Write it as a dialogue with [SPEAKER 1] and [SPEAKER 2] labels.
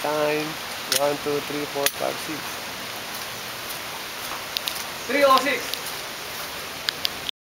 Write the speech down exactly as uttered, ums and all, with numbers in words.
[SPEAKER 1] time. one, two, three, four, five, six.
[SPEAKER 2] three oh six.